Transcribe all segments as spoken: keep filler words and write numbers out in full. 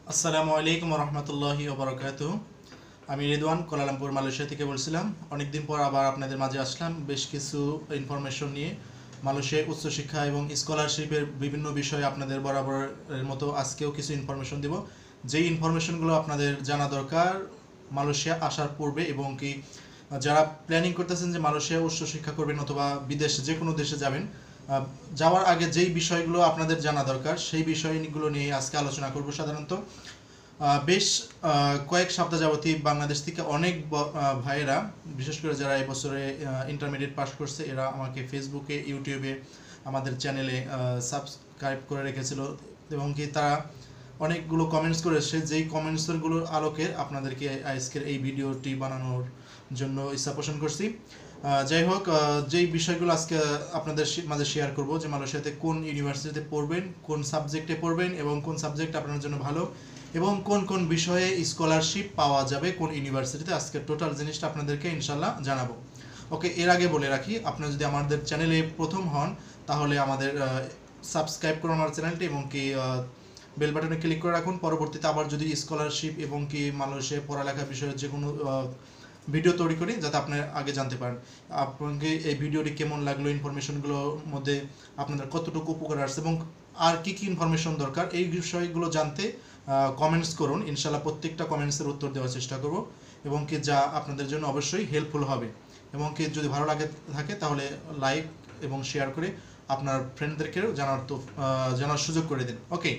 আসসালামু আলাইকুম রহমতুল্লাহি ওবরাকাতুহু। আমি রিদওয়ান কোয়ালালামপুর মালয়েশিয়া থেকে বলছিলাম। অনেকদিন পর আবার আপনাদের মাঝে আসলাম বেশ কিছু ইনফরমেশন নিয়ে। মালয়েশিয়ার উচ্চশিক্ষা এবং স্কলারশিপের বিভিন্ন বিষয়ে আপনাদের বরাবরের মতো আজকেও কিছু ইনফরমেশন দিব, যেই ইনফরমেশনগুলো আপনাদের জানা দরকার মালয়েশিয়া আসার পূর্বে, এবং কি যারা প্ল্যানিং করতেছেন যে মালয়েশিয়া উচ্চশিক্ষা করবেন অথবা বিদেশ যে কোনো দেশে যাবেন, আহ, যাওয়ার আগে যেই বিষয়গুলো আপনাদের জানা দরকার সেই বিষয়গুলো নিয়ে আজকে আলোচনা করব। সাধারণত আহ, বেশ আহ, কয়েক সপ্তাহ যাবতই বাংলাদেশ থেকে অনেক ব- আহ, ভাইয়েরা, বিশেষ করে যারা এবছরে ইন্টারমিডিয়েট পাস করছে, এরা আমাকে ফেসবুকে, ইউটিউবে, আমাদের চ্যানেলে সাবস্ক্রাইব করে রেখেছিল, এবং কি তারা অনেকগুলো কমেন্টস করেছে। যেই কমেন্টসগুলোর আলোকে আপনাদেরকে আজকের এই ভিডিওটি বানানোর জন্য ইচ্ছা পোষণ করছি। আহ, যাই হোক, আহ, যেই বিষয়গুলো আজকে আপনাদের শে- মাঝে শেয়ার করব, যে মালয়েশিয়াতে কোন ইউনিভার্সিটিতে পড়বেন, কোন সাবজেক্টে পড়বেন, এবং কোন সাবজেক্ট আপনার জন্য ভালো, এবং কোন কোন বিষয়ে স্কলারশিপ পাওয়া যাবে কোন ইউনিভার্সিটিতে, আজকে টোটাল জিনিসটা আপনাদেরকে ইনশাল্লাহ জানাবো। ওকে, এর আগে বলে রাখি, আপনারা যদি আমাদের চ্যানেলে প্রথম হন তাহলে আমাদের সাবস্ক্রাইব করুন আমার চ্যানেলটি, এবং কি বেল বাটনে ক্লিক করে রাখুন। পরবর্তীতে আবার যদি স্কলারশিপ এবং কি মালয়েশিয়া পড়ালেখা বিষয়ে যে কোনো ভিডিও তৈরি করি, যাতে আপনি আগে জানতে পারেন আপনাকে এই ভিডিওটি কেমন লাগলো, ইনফরমেশনগুলোর মধ্যে আপনাদের কতটুকু উপকার আসছে, এবং আর কি কি ইনফরমেশন দরকার, এই বিষয়গুলো জানতে কমেন্টস করুন। ইনশাল্লাহ প্রত্যেকটা কমেন্টসের উত্তর দেওয়ার চেষ্টা করব, এবং কি যা আপনাদের জন্য অবশ্যই হেল্পফুল হবে। এবং কি যদি ভালো লাগে থাকে তাহলে লাইক এবং শেয়ার করে আপনার ফ্রেন্ডদেরকেও জানার তো জানার সুযোগ করে দিন। ওকে,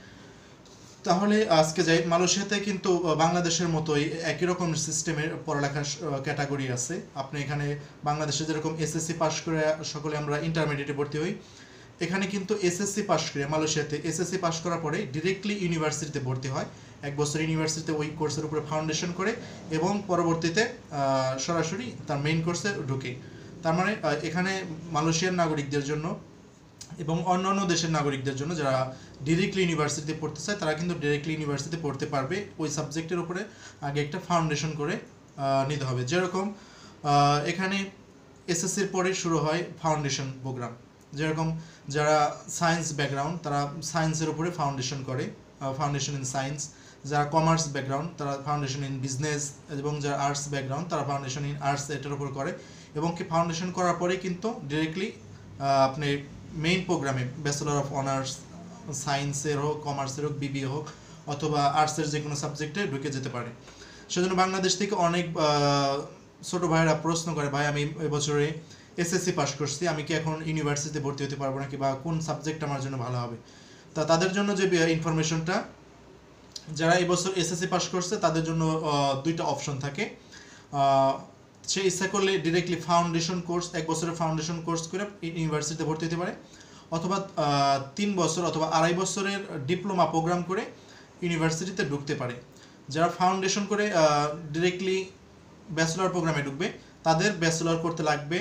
তাহলে আজকে যাই। মালয়েশিয়াতে কিন্তু বাংলাদেশের মতোই একই রকম সিস্টেমের পড়ালেখার ক্যাটাগরি আছে। আপনি এখানে বাংলাদেশে যেরকম এসএসসি পাস করে সকলে আমরা ইন্টারমিডিয়েটে ভর্তি হই, এখানে কিন্তু এসএসসি পাস করে মালয়েশিয়াতে এসএসসি পাস করার পরে ডিরেক্টলি ইউনিভার্সিটিতে ভর্তি হয়। এক বছর ইউনিভার্সিটিতে ওই কোর্সের উপরে ফাউন্ডেশন করে, এবং পরবর্তীতে সরাসরি তার মেইন কোর্সে ঢুকে। তার মানে এখানে মালয়েশিয়ার নাগরিকদের জন্য এবং অন্যান্য দেশের নাগরিকদের জন্য যারা ডিরেক্টলি ইউনিভার্সিটিতে পড়তে চায়, তারা কিন্তু ডিরেক্টলি ইউনিভার্সিটিতে পড়তে পারবে। ওই সাবজেক্টের উপরে আগে একটা ফাউন্ডেশন করে নিতে হবে। যেরকম এখানে এসএসসির পরে শুরু হয় ফাউন্ডেশন প্রোগ্রাম। যেরকম যারা সায়েন্স ব্যাকগ্রাউন্ড তারা সায়েন্সের উপরে ফাউন্ডেশন করে, ফাউন্ডেশন ইন সায়েন্স। যারা কমার্স ব্যাকগ্রাউন্ড তারা ফাউন্ডেশন ইন বিজনেস, এবং যারা আর্টস ব্যাকগ্রাউন্ড তারা ফাউন্ডেশন ইন আর্টস এটার উপর করে। এবং কি ফাউন্ডেশন করার পরে কিন্তু ডিরেক্টলি আপনি মেইন প্রোগ্রামে ব্যাচেলর অফ অনার্স সায়েন্সের হোক, কমার্সের হোক, বিবিএ হোক, অথবা আর্টসের যে কোনো সাবজেক্টে ঢুকে যেতে পারে। সেজন্য বাংলাদেশ থেকে অনেক ছোট ভাইয়েরা প্রশ্ন করে, ভাই আমি এবছরে এসএসসি পাস করছি, আমি কি এখন ইউনিভার্সিটিতে ভর্তি হতে পারবো নাকি, বা কোন সাবজেক্ট আমার জন্য ভালো হবে। তা তাদের জন্য যে ইনফরমেশনটা, যারা এবছর এসএসসি পাস করছে তাদের জন্য দুইটা অপশন থাকে। সে ইচ্ছা করলে ডিরেক্টলি ফাউন্ডেশন কোর্স, এক বছরের ফাউন্ডেশন কোর্স করে ইউনিভার্সিটিতে ভর্তি হতে পারে, অথবা তিন বছর অথবা আড়াই বছরের ডিপ্লোমা প্রোগ্রাম করে ইউনিভার্সিটিতে ঢুকতে পারে। যারা ফাউন্ডেশন করে ডিরেক্টলি ব্যাচেলর প্রোগ্রামে ঢুকবে, তাদের ব্যাচেলর করতে লাগবে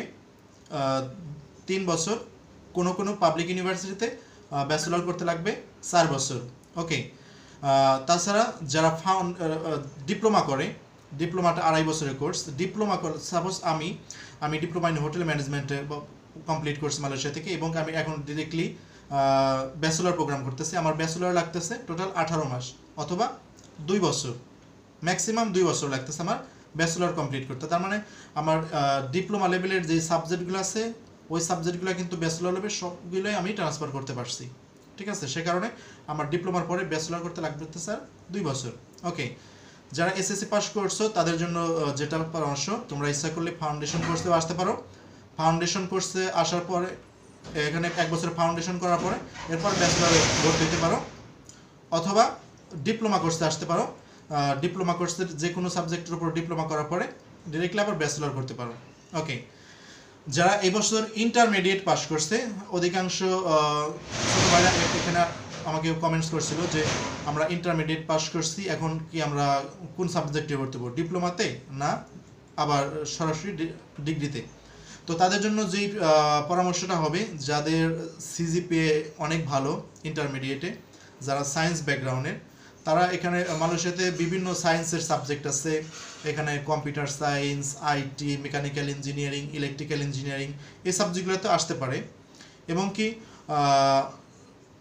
তিন বছর। কোনো কোনো পাবলিক ইউনিভার্সিটিতে ব্যাচেলর করতে লাগবে চার বছর। ওকে, তাছাড়া যারা ফাউন্ড ডিপ্লোমা করে, ডিপ্লোমাটা আড়াই বছরের কোর্স। ডিপ্লোমা করে সাপোজ আমি আমি ডিপ্লোমা ইন হোটেল ম্যানেজমেন্টে কমপ্লিট করছি মালয়েশিয়া থেকে, এবং আমি এখন ডিরেক্টলি ব্যাচেলর প্রোগ্রাম করতেছি। আমার ব্যাচেলর লাগতেছে টোটাল আঠারো মাস অথবা দুই বছর, ম্যাক্সিমাম দুই বছর লাগতেছে আমার ব্যাচেলর কমপ্লিট করতে। তার মানে আমার ডিপ্লোমা লেভেলের যে সাবজেক্টগুলো আছে, ওই সাবজেক্টগুলো কিন্তু ব্যাচেলর লেভেল সবগুলোই আমি ট্রান্সফার করতে পারছি। ঠিক আছে, সে কারণে আমার ডিপ্লোমার পরে ব্যাচেলর করতে লাগবে স্যার দুই বছর। ওকে, যারা এসএসসি পাস করছো তাদের জন্য যেটা পরামর্শ, তোমরা ইচ্ছা করলে ফাউন্ডেশন কোর্সে আসতে পারো। ফাউন্ডেশন কোর্সে আসার পরে এখানে এক বছর ফাউন্ডেশন করার পরে এরপর ব্যাচেলরে ভর্তি হতে পারো, অথবা ডিপ্লোমা কোর্সে আসতে পারো। ডিপ্লোমা কোর্সের যে কোনো সাবজেক্টের উপর ডিপ্লোমা করার পরে ডিরেক্টলি আবার ব্যাচেলর করতে পারো। ওকে, যারা এবছর ইন্টারমিডিয়েট পাস করছে, অধিকাংশ ছোটো ভাইরা এখানে আমাকে কমেন্টস করছিল যে আমরা ইন্টারমিডিয়েট পাস করছি, এখন কি আমরা কোন সাবজেক্টে ভর্তি করব, ডিপ্লোমাতে না আবার সরাসরি ডিগ্রিতে। তো তাদের জন্য যেই পরামর্শটা হবে, যাদের সিজিপিএ অনেক ভালো ইন্টারমিডিয়েটে, যারা সায়েন্স ব্যাকগ্রাউন্ডের, তারা এখানে মালয়েশিয়াতে বিভিন্ন সায়েন্সের সাবজেক্ট আছে। এখানে computer science, IT, mechanical engineering, electrical engineering, এই সাবজেক্টগুলোতে আসতে পারে। এবং কি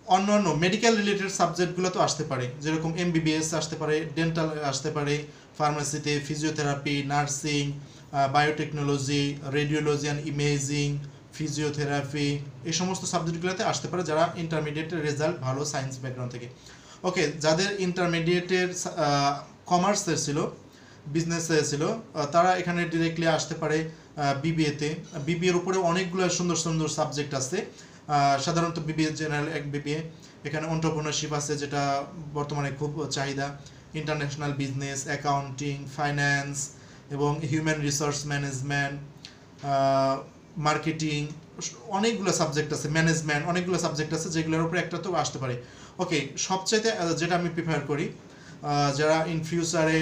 অন্যান্য মেডিকেল রিলেটেড সাবজেক্টগুলো তো আসতে পারে, যেরকম এমবিবিএস আসতে পারে, ডেন্টাল আসতে পারে, ফার্মাসিতে physiotherapy, nursing, biotechnology, radiology and imaging, physiotherapy, এই সমস্ত সাবজেক্টগুলোতে আসতে পারে যারা ইন্টারমিডিয়েটের রেজাল্ট ভালো সায়েন্স ব্যাকগ্রাউন্ড থেকে। ওকে, যাদের ইন্টারমিডিয়েটের কমার্সের ছিল, বিজনেসে ছিল, তারা এখানে ডিরেক্টলি আসতে পারে বিবিএতে। বিবিএর উপরে অনেকগুলো সুন্দর সুন্দর সাবজেক্ট আছে, সাধারণত বিবিএ জেনারেল এক বিবিএ, এখানে এন্টারপ্রেনারশিপ আছে যেটা বর্তমানে খুব চাহিদা, ইন্টারন্যাশনাল বিজনেস, অ্যাকাউন্টিং, ফাইন্যান্স এবং হিউম্যান রিসোর্স ম্যানেজমেন্ট, মার্কেটিং, অনেকগুলো সাবজেক্ট আছে, ম্যানেজমেন্ট, অনেকগুলো সাবজেক্ট আছে যেগুলোর উপরে একটা তো আসতে পারে। ওকে, সবচাইতে যেটা আমি প্রিফার করি, যারা ইন ফিউচারে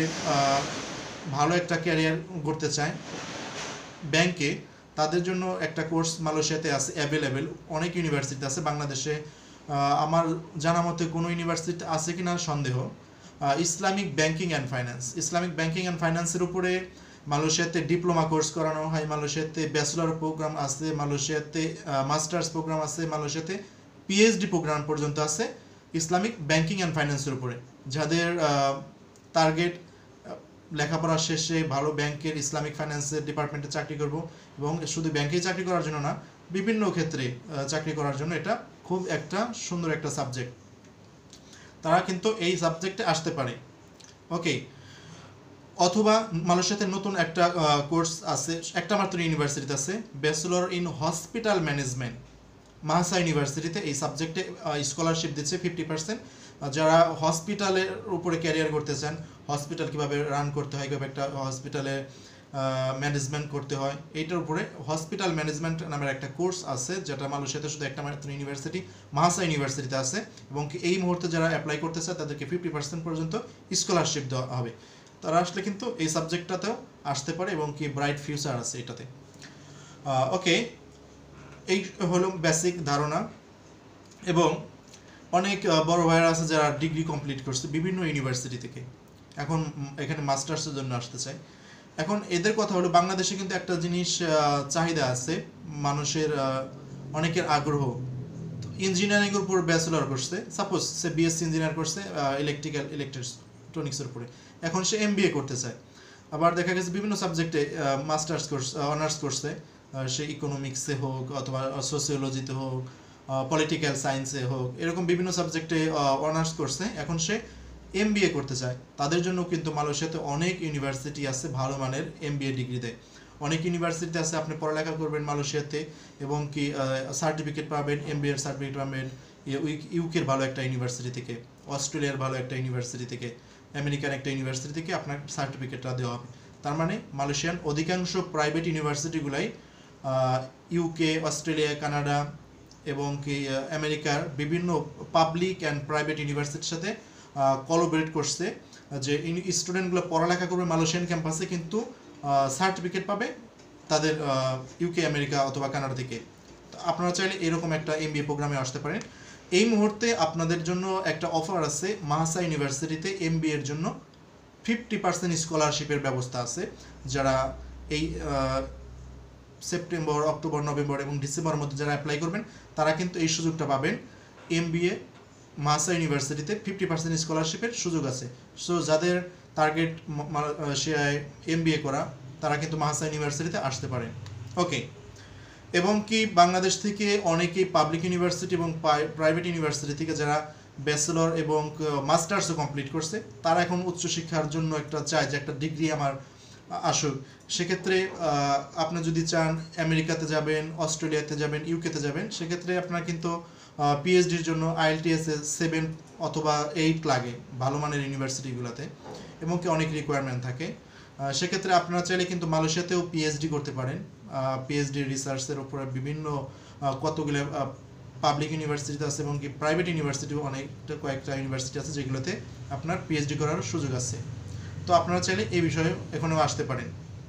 ভালো একটা ক্যারিয়ার করতে চায় ব্যাংকে, তাদের জন্য একটা কোর্স মালয়েশিয়াতে আছে অ্যাভেলেবেল, অনেক ইউনিভার্সিটি আছে। বাংলাদেশে আমার জানা মতে কোনো ইউনিভার্সিটি আছে কি না সন্দেহ। Islamic banking and finance, Islamic banking and ফাইন্যান্সের উপরে মালয়েশিয়াতে ডিপ্লোমা কোর্স করানো হয়, মালয়েশিয়াতে ব্যাচেলর প্রোগ্রাম আছে, মালয়েশিয়াতে মাস্টার্স প্রোগ্রাম আছে, মালয়েশিয়াতে পিএইচডি প্রোগ্রাম পর্যন্ত আছে ইসলামিক ব্যাংকিং অ্যান্ড ফাইন্যান্সের উপরে। যাদের টার্গেট লেখাপড়া শেষে ভালো ব্যাংকের ইসলামিক ফাইন্যান্সের ডিপার্টমেন্টে চাকরি করব, এবং শুধু ব্যাংকেই চাকরি করার জন্য না, বিভিন্ন ক্ষেত্রে চাকরি করার জন্য এটা খুব একটা সুন্দর একটা সাবজেক্ট, তারা কিন্তু এই সাবজেক্টে আসতে পারে। ওকে, অথবা মালয়েশিয়াতে নতুন একটা কোর্স আছে, একটা মাত্র ইউনিভার্সিটিতে আছে, bachelor in hospital management, MAHSA ইউনিভার্সিটিতে এই সাবজেক্টে স্কলারশিপ দিচ্ছে ফিফটি পার্সেন্ট। যারা হসপিটালের উপরে ক্যারিয়ার করতে চান, হসপিটাল কীভাবে রান করতে হয়, কীভাবে একটা হসপিটালে ম্যানেজমেন্ট করতে হয়, এইটার উপরে হসপিটাল ম্যানেজমেন্ট নামের একটা কোর্স আছে, যেটা মালয়েশিয়াতে শুধু একটা মাত্র ইউনিভার্সিটি, মাহাসা ইউনিভার্সিটিতে আছে, এবং এই মুহূর্তে যারা অ্যাপ্লাই করতে চায় তাদেরকে ফিফটি পার্সেন্ট পর্যন্ত স্কলারশিপ দেওয়া হবে। তারা আসলে কিন্তু এই সাবজেক্টটাতেও আসতে পারে এবং কি ব্রাইট ফিউচার আছে এটাতে। ওকে, এই হলো বেসিক ধারণা। এবং অনেক বড় ভাইরা আছে যারা ডিগ্রি কমপ্লিট করছে বিভিন্ন ইউনিভার্সিটি থেকে, এখন এখানে মাস্টার্সের জন্য আসতে চায়। এখন এদের কথা হলো, বাংলাদেশে কিন্তু একটা জিনিস চাহিদা আছে, মানুষের অনেকের আগ্রহ, ইঞ্জিনিয়ারিংয়ের উপর ব্যাচেলর করছে, সাপোজ সে বিএসসি ইঞ্জিনিয়ার করছে ইলেকট্রিক্যাল ইলেকট্রনিক্সের উপরে, এখন সে এমবিএ করতে চায়। আবার দেখা গেছে বিভিন্ন সাবজেক্টে মাস্টার্স কোর্স অনার্স করছে, সে ইকোনমিক্সে হোক অথবা সোসিওলজিতে হোক, পলিটিক্যাল সায়েন্সে হোক, এরকম বিভিন্ন সাবজেক্টে অনার্স করছে, এখন সে এমবিএ করতে চায়। তাদের জন্য কিন্তু মালয়েশিয়াতে অনেক ইউনিভার্সিটি আছে ভালো মানের এমবিএ ডিগ্রি দেয়। অনেক ইউনিভার্সিটিতে আছে, আপনি পড়ালেখা করবেন মালয়েশিয়াতে এবং কি সার্টিফিকেট পাবেন, এমবিএর সার্টিফিকেট পাবেন ইউকের ভালো একটা ইউনিভার্সিটি থেকে, অস্ট্রেলিয়ার ভালো একটা ইউনিভার্সিটি থেকে, আমেরিকার একটা ইউনিভার্সিটি থেকে আপনার সার্টিফিকেটটা দেওয়া হবে। তার মানে মালয়েশিয়ান অধিকাংশ প্রাইভেট ইউনিভার্সিটিগুলাই ইউকে, অস্ট্রেলিয়া, কানাডা এবং কি আমেরিকার বিভিন্ন পাবলিক অ্যান্ড প্রাইভেট ইউনিভার্সিটির সাথে কোলাবরেট করছে, যে স্টুডেন্টগুলো পড়ালেখা করবে মালয়েশিয়ান ক্যাম্পাসে, কিন্তু সার্টিফিকেট পাবে তাদের ইউকে, আমেরিকা অথবা কানাডা থেকে। আপনারা চাইলে এরকম একটা এমবিএ প্রোগ্রামে আসতে পারেন। এই মুহূর্তে আপনাদের জন্য একটা অফার আছে, মাহাসা ইউনিভার্সিটিতে এমবিএ এর জন্য ফিফটি পার্সেন্ট স্কলারশিপের ব্যবস্থা আছে। যারা এই সেপ্টেম্বর, অক্টোবর, নভেম্বর এবং ডিসেম্বরের মধ্যে যারা অ্যাপ্লাই করবেন, তারা কিন্তু এই সুযোগটা পাবেন। এমবিএ মাহাসা ইউনিভার্সিটিতে ফিফটি পার্সেন্ট স্কলারশিপের সুযোগ আছে। সো যাদের টার্গেট সে এমবিএ করা, তারা কিন্তু মাহাসা ইউনিভার্সিটিতে আসতে পারেন। ওকে, এবং কি বাংলাদেশ থেকে অনেকেই পাবলিক ইউনিভার্সিটি এবং প্রাইভেট ইউনিভার্সিটি থেকে যারা ব্যাচেলর এবং মাস্টার্সও কমপ্লিট করছে, তারা এখন উচ্চশিক্ষার জন্য একটা চায় যে একটা ডিগ্রি আমার আসুক। সেক্ষেত্রে আপনি যদি চান আমেরিকাতে যাবেন, অস্ট্রেলিয়াতে যাবেন, ইউকেতে যাবেন, সেক্ষেত্রে আপনার কিন্তু পিএইচডির জন্য আইএলটিএস সেভেন অথবা এইট লাগে ভালো মানের ইউনিভার্সিটিগুলোতে, এবং কি অনেক রিকোয়ারমেন্ট থাকে। সেক্ষেত্রে আপনারা চাইলে কিন্তু মালয়েশিয়াতেও পিএইচডি করতে পারেন। পিএইচডি রিসার্চের উপরে বিভিন্ন কতগুলো পাবলিক ইউনিভার্সিটি আছে এবং কি প্রাইভেট ইউনিভার্সিটিও অনেকটা কয়েকটা ইউনিভার্সিটি আছে যেগুলোতে আপনার পিএইচডি করার সুযোগ আছে। তো আপনারা চাইলে এই বিষয়ে এখানেও আসতে পারেন।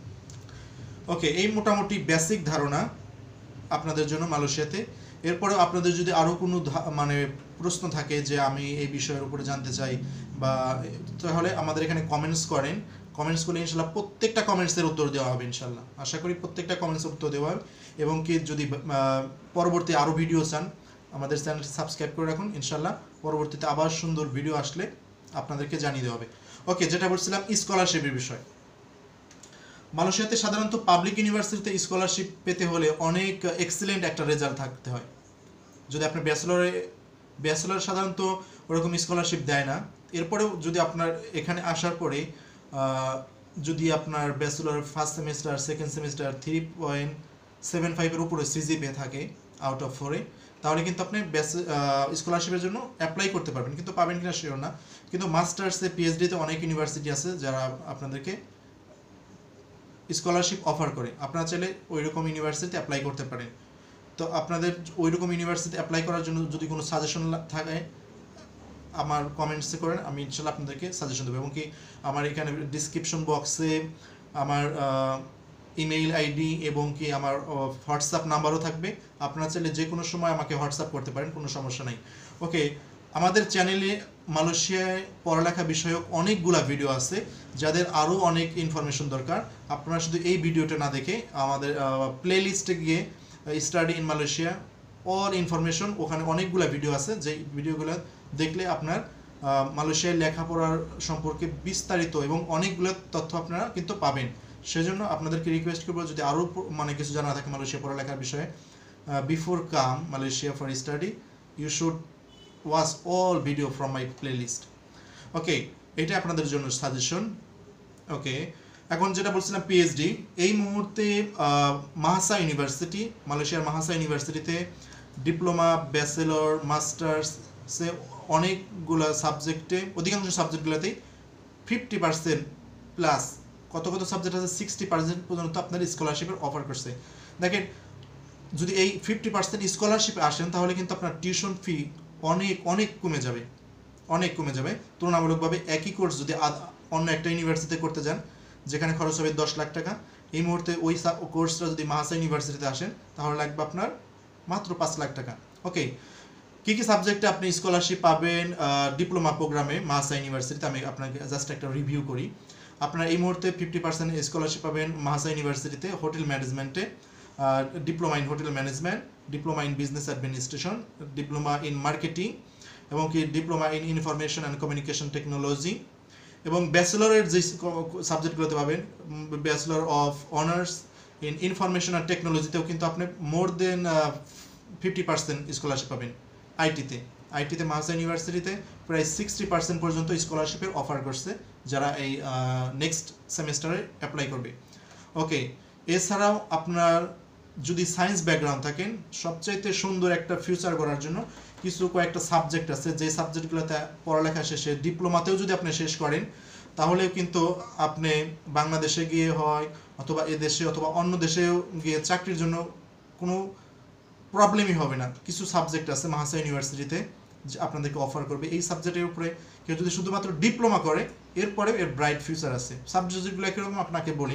ওকে, এই মোটামুটি বেসিক ধারণা আপনাদের জন্য মালয়েশিয়াতে। এরপরে আপনাদের যদি আরও কোনো মানে প্রশ্ন থাকে যে আমি এই বিষয়ের উপরে জানতে চাই, বা তাহলে আমাদের এখানে কমেন্টস করেন। কমেন্টস করলে ইনশাল্লাহ প্রত্যেকটা কমেন্টসের উত্তর দেওয়া হবে ইনশাল্লাহ। আশা করি প্রত্যেকটা কমেন্টসের উত্তর দেওয়া হবে। এবং কি যদি পরবর্তী আরও ভিডিও চান, আমাদের চ্যানেলটি সাবস্ক্রাইব করে রাখুন, ইনশাল্লাহ পরবর্তীতে আবার সুন্দর ভিডিও আসলে আপনাদেরকে জানিয়ে দেওয়া হবে। ওকে, যেটা বলছিলাম স্কলারশিপের বিষয়। মালয়েশিয়াতে সাধারণত পাবলিক ইউনিভার্সিটিতে স্কলারশিপ পেতে হলে অনেক এক্সিলেন্ট একটা রেজাল্ট থাকতে হয়। যদি আপনি ব্যাচেলরে ব্যাচেলর সাধারণত ওরকম স্কলারশিপ দেয় না। এরপরেও যদি আপনার এখানে আসার পরে যদি আপনার bachelor first semester second semester three point seven ফাইভের উপরে সিজিপিএ থাকে আউট অফ ফোরে, তাহলে কিন্তু আপনি স্কলারশিপের জন্য অ্যাপ্লাই করতে পারবেন, কিন্তু পাবেন কিনা শিওর না। কিন্তু মাস্টার্সে পিএইচডিতে অনেক ইউনিভার্সিটি আছে যারা আপনাদেরকে স্কলারশিপ অফার করে, আপনারা চাইলে ওই রকম ইউনিভার্সিটিতে অ্যাপ্লাই করতে পারেন। তো আপনাদের ওই রকম ইউনিভার্সিটি অ্যাপ্লাই করার জন্য যদি কোনো সাজেশন থাকে আমার কমেন্টসে করেন, আমি ইনশাল্লাহ আপনাদেরকে সাজেশন দেবো। এবং কি আমার এখানে ডিসক্রিপশন বক্সে আমার ইমেইল আইডি এবং কি আমার হোয়াটসঅ্যাপ নাম্বারও থাকবে, আপনারা চাইলে যে কোনো সময় আমাকে হোয়াটসঅ্যাপ করতে পারেন, কোনো সমস্যা নেই। ওকে, আমাদের চ্যানেলে মালয়েশিয়ায় পড়ালেখা বিষয়ক অনেকগুলা ভিডিও আছে, যাদের আরও অনেক ইনফরমেশন দরকার। আপনারা শুধু এই ভিডিওটা না দেখে আমাদের প্লে লিস্টে গিয়ে study in Malaysia all information, ওখানে অনেকগুলো ভিডিও আছে, যেই ভিডিওগুলো দেখলে আপনার মালয়েশিয়ায় লেখাপড়ার সম্পর্কে বিস্তারিত এবং অনেকগুলো তথ্য আপনারা কিন্তু পাবেন। সেজন্য আপনাদেরকে রিকোয়েস্ট করবো, যদি আরও মানে কিছু জানা থাকে মালয়েশিয়া পড়ালেখার বিষয়ে, before come Malaysia for study you should watch all video from my playlist. Okay, এটা আপনাদের জন্য সাজেশন। ওকে, এখন যেটা বলছিলাম পিএইচডি, এই মুহূর্তে মাহাসা ইউনিভার্সিটি, মালয়েশিয়ার মাহাসা ইউনিভার্সিটিতে ডিপ্লোমা, ব্যাচেলর, মাস্টার্সে অনেকগুলো সাবজেক্টে, অধিকাংশ সাবজেক্টগুলোতেই ফিফটি পার্সেন্ট প্লাস, কত কত সাবজেক্ট আছে সিক্সটি পার্সেন্ট পর্যন্ত আপনার স্কলারশিপের অফার করছে। দেখেন, যদি এই ফিফটি পার্সেন্ট স্কলারশিপে আসেন তাহলে কিন্তু আপনার টিউশন ফি অনেক অনেক কমে যাবে, অনেক কমে যাবে তুলনামূলকভাবে। একই কোর্স যদি অন্য একটা ইউনিভার্সিটিতে করতে যান যেখানে খরচ হবে দশ লাখ টাকা, এই মুহূর্তে ওই কোর্সটা যদি মাহাসা ইউনিভার্সিটিতে আসেন তাহলে লাগবে আপনার মাত্র পাঁচ লাখ টাকা। ওকে, কী কী সাবজেক্টে আপনি স্কলারশিপ পাবেন ডিপ্লোমা প্রোগ্রামে মাহাসা ইউনিভার্সিটিতে, আমি আপনাকে জাস্ট একটা রিভিউ করি। আপনারা এই মুহূর্তে ফিফটি পার্সেন্ট স্কলারশিপ পাবেন মাহাসা ইউনিভার্সিটিতে হোটেল ম্যানেজমেন্টে, diploma in hotel management, diploma in business administration, diploma in marketing এবং কি diploma in information and communication technology. এবং ব্যাচেলরের যে সাবজেক্টগুলোতে পাবেন, bachelor of honours in information and টেকনোলজিতেও কিন্তু আপনি more than fifty percent scholarship পাবেন। আইটিতে আইটিতে মাহাসা ইউনিভার্সিটিতে প্রায় সিক্সটি পার্সেন্ট পর্যন্ত স্কলারশিপের অফার করছে যারা এই নেক্সট সেমিস্টারে অ্যাপ্লাই করবে। ওকে, এছাড়াও আপনার যদি সায়েন্স ব্যাকগ্রাউন্ড থাকেন, সবচাইতে সুন্দর একটা ফিউচার করার জন্য কিছু কয়েকটা সাবজেক্ট আছে, যে সাবজেক্টগুলোতে পড়ালেখা শেষে ডিপ্লোমাতেও যদি আপনি শেষ করেন তাহলেও কিন্তু আপনি বাংলাদেশে গিয়ে হয় অথবা এদেশে অথবা অন্য দেশেও গিয়ে চাকরির জন্য কোনো প্রবলেমই হবে না। কিছু সাবজেক্ট আছে মাহাসা ইউনিভার্সিটিতে যে আপনাদেরকে অফার করবে, এই সাবজেক্টের উপরে কেউ যদি শুধুমাত্র ডিপ্লোমা করে এরপরেও এর ব্রাইট ফিউচার আছে। সাবজেক্টগুলো কীরকম আপনাকে বলি,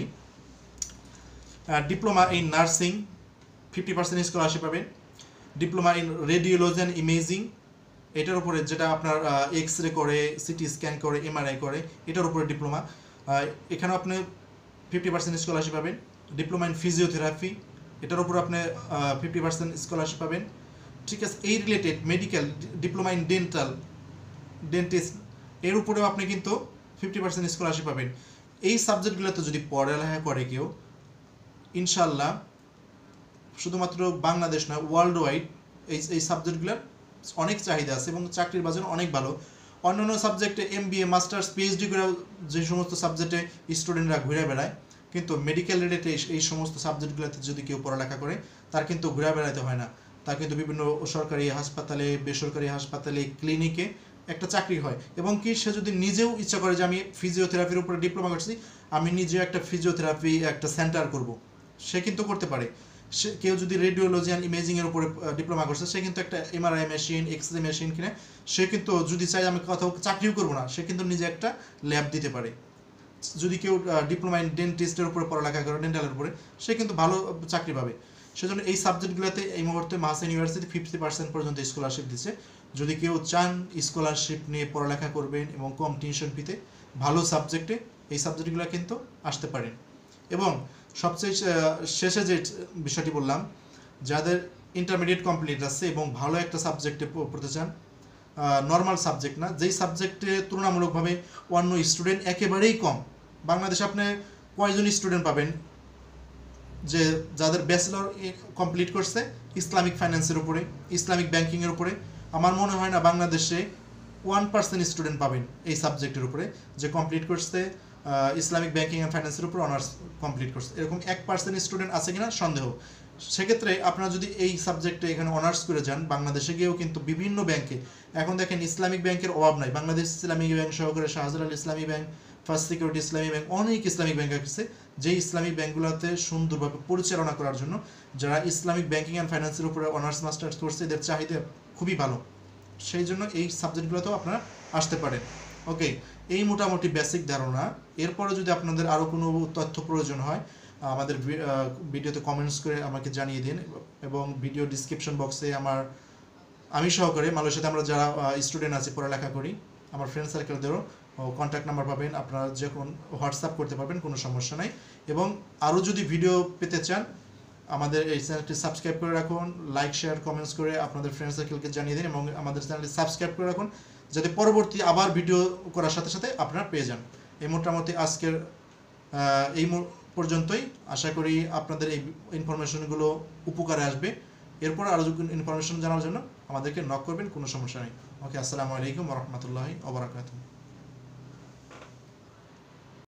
diploma in nursing fifty percent scholarship পাবেন, diploma in radiology and imaging, এটার উপরে যেটা আপনার এক্স রে করে, সিটি স্ক্যান করে, এমআরআই করে, এটার উপরে ডিপ্লোমা, এখানেও আপনি ফিফটি পার্সেন্ট স্কলারশিপ পাবেন। ডিপ্লোমা ইন ফিজিওথেরাপি, এটার উপরে আপনি ফিফটি পার্সেন্ট স্কলারশিপ পাবেন। ঠিক আছে, এই related medical, diploma in dental, dentist, এর উপরেও আপনি কিন্তু ফিফটি পার্সেন্ট স্কলারশিপ পাবেন। এই সাবজেক্টগুলোতে যদি পড়ালেখা করে কেউ, ইনশাল্লাহ শুধুমাত্র বাংলাদেশ নয় ওয়ার্ল্ড ওয়াইড এই এই সাবজেক্টগুলোর অনেক চাহিদা আছে এবং চাকরির বাজার অনেক ভালো। অন্যান্য সাবজেক্টে M B A, masters, PhD করে যে সমস্ত সাবজেক্টে স্টুডেন্টরা ঘুরে বেড়ায়, কিন্তু মেডিকেল রিলেটেড এই সমস্ত সাবজেক্টগুলোতে যদি কেউ পড়ালেখা করে তার কিন্তু ঘুরে বেড়াতে হয় না, তার কিন্তু বিভিন্ন সরকারি হাসপাতালে, বেসরকারি হাসপাতালে, ক্লিনিকে একটা চাকরি হয়। এবং কি সে যদি নিজেও ইচ্ছা করে যে আমি ফিজিওথেরাপির উপরে ডিপ্লোমা করছি, আমি নিজেও একটা ফিজিওথেরাপি একটা সেন্টার করব, সে কিন্তু করতে পারে। সে কেউ যদি রেডিওলজি অ্যান্ড ইমেজিংয়ের উপরে ডিপ্লোমা করছে, সে কিন্তু একটা MRI machine, X ray machine কিনে সে কিন্তু যদি চাই আমি কোথাও চাকরিও করবো না, সে কিন্তু নিজে একটা ল্যাব দিতে পারে। যদি কেউ ডিপ্লোমা ইন ডেন্টিস্টের উপরে পড়ালেখা করে, ডেন্টালের উপরে, সে কিন্তু ভালো চাকরি পাবে। সেজন্য এই সাবজেক্টগুলোতে এই মুহূর্তে মাহাসা ইউনিভার্সিটি ফিফটি পার্সেন্ট পর্যন্ত স্কলারশিপ দিচ্ছে। যদি কেউ চান স্কলারশিপ নিয়ে পড়ালেখা করবেন এবং কম টিউশন ফিতে ভালো সাবজেক্টে, এই সাবজেক্টগুলো কিন্তু আসতে পারেন। এবং সবচেয়ে শেষে যে বিষয়টি বললাম, যাদের ইন্টারমিডিয়েট কমপ্লিট আছে এবং ভালো একটা সাবজেক্টে পড়তে চান, নর্মাল সাবজেক্ট না, যেই সাবজেক্টে তুলনামূলকভাবে অন্য স্টুডেন্ট একেবারেই কম। বাংলাদেশে আপনি কয়জন স্টুডেন্ট পাবেন যে যাদের ব্যাচেলর কমপ্লিট করছে ইসলামিক ফাইন্যান্সের উপরে, ইসলামিক ব্যাংকিংয়ের উপরে? আমার মনে হয় না বাংলাদেশে ওয়ান পার্সেন্ট স্টুডেন্ট পাবেন এই সাবজেক্টের উপরে যে কমপ্লিট করছে ইসলামিক ব্যাংকিং অ্যান্ড ফাইন্যান্সের উপর অনার্স কমপ্লিট করছে। এরকম এক পার্সেন্ট স্টুডেন্ট আছে কিনা সন্দেহ। সেক্ষেত্রে আপনারা যদি এই সাবজেক্টে এখানে অনার্স করে যান, বাংলাদেশে গিয়েও কিন্তু বিভিন্ন ব্যাংকে এখন দেখেন ইসলামিক ব্যাংকের অভাব নাই। বাংলাদেশ ইসলামিক ব্যাংক সহকারে Shahjalal Islami Bank, First Security Islami Bank, অনেক ইসলামিক ব্যাংক আছে যে ইসলামিক ব্যাংকগুলোতে সুন্দরভাবে পরিচালনা করার জন্য যারা ইসলামিক ব্যাংকিং অ্যান্ড ফাইন্যান্সের উপরে অনার্স মাস্টার্স করছে এদের চাহিদা খুবই ভালো। সেই জন্য এই সাবজেক্টগুলোতেও আপনারা আসতে পারেন। ওকে, এই মোটামুটি বেসিক ধারণা। এরপরে যদি আপনাদের আরও কোনো তথ্য প্রয়োজন হয় আমাদের ভিডিওতে কমেন্টস করে আমাকে জানিয়ে দিন, এবং ভিডিও ডিসক্রিপশন বক্সে আমার আমি সহকারে মালয়েশিয়াতে আমরা যারা স্টুডেন্ট আছি পড়ালেখা করি আমার ফ্রেন্ড সার্কেলদেরও কন্ট্যাক্ট নাম্বার পাবেন, আপনারা যখন হোয়াটসঅ্যাপ করতে পারবেন, কোনো সমস্যা নাই। এবং আরও যদি ভিডিও পেতে চান আমাদের এই চ্যানেলটি সাবস্ক্রাইব করে রাখুন, লাইক শেয়ার কমেন্টস করে আপনাদের ফ্রেন্ড সার্কেলকে জানিয়ে দিন, এবং আমাদের চ্যানেলটি সাবস্ক্রাইব করে রাখুন যাতে পরবর্তী আবার ভিডিও করার সাথে সাথে আপনারা পেয়ে যান। এই মোটামুটি আজকের এই পর্যন্তই। আশা করি আপনাদের এই ইনফরমেশনগুলো উপকারে আসবে। এরপর আরও ইনফরমেশন জানার জন্য আমাদেরকে নক করবেন, কোনো সমস্যা নেই। ওকে, আসসালামু আলাইকুম ওয়া রাহমাতুল্লাহি ওয়া বারাকাতুহু।